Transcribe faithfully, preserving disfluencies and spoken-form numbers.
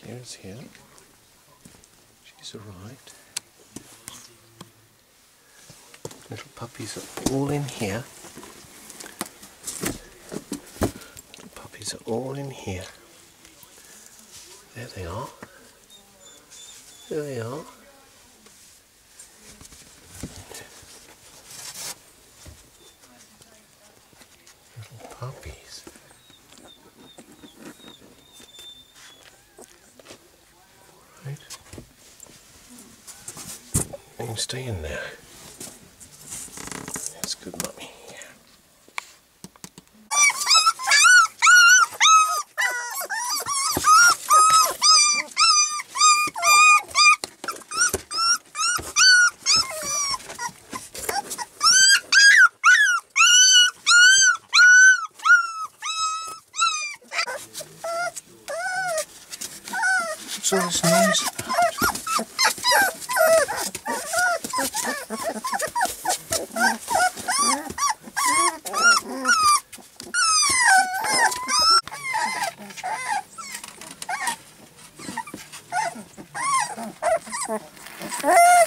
Here's here. She's arrived. Little puppies are all in here. Little puppies are all in here. There they are. There they are. Little puppies. Right. You can stay in there. That's good, mummy. What's all this noise about? Ah!